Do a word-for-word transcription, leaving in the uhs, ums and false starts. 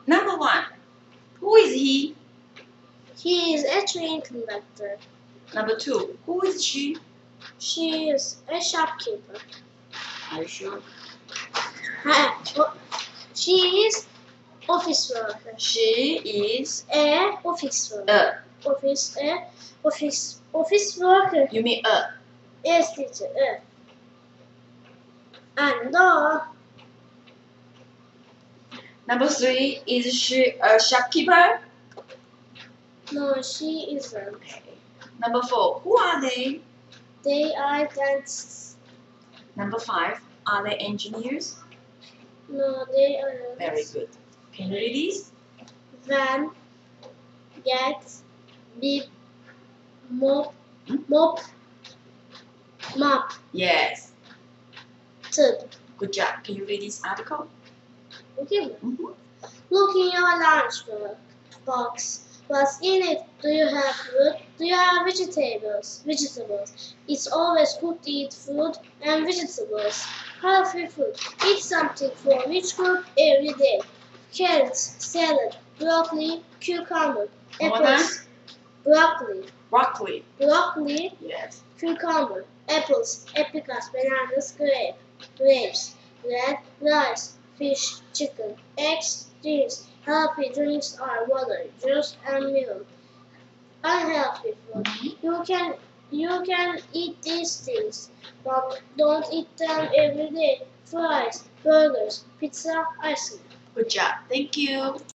Number one. Who is he? He is a train conductor. Number two. Who is she? She is a shopkeeper. Are you sure? She is office worker. She is A office worker. a. Office a office office worker. You mean a. Yes, teacher. A. And uh, Number three. Is she a shopkeeper? no, she isn't. Okay. Number four. Who are they? They are dentists. Number five. Are they engineers? No, they are. Very good. Can you read these? Van, get, bib, mop, mop, mop, Yes. tub. Good job. Can you read this article? Okay. Mm-hmm. Look in your lunch box. What's in it? Do you have food? Do you have vegetables? Vegetables. It's always good to eat food and vegetables. Healthy food. Eat something for each group every day. Carrots, salad, broccoli, cucumber, One more time. apples, broccoli, Broccoli. broccoli, Yes. cucumber, apples, apricots, bananas, grape, grapes, bread, rice, fish, chicken, eggs, drinks. Healthy drinks are water, juice, and milk. Unhealthy food. You can you can eat these things, but don't eat them every day. Fries, burgers, pizza, ice cream. Good job. Thank you.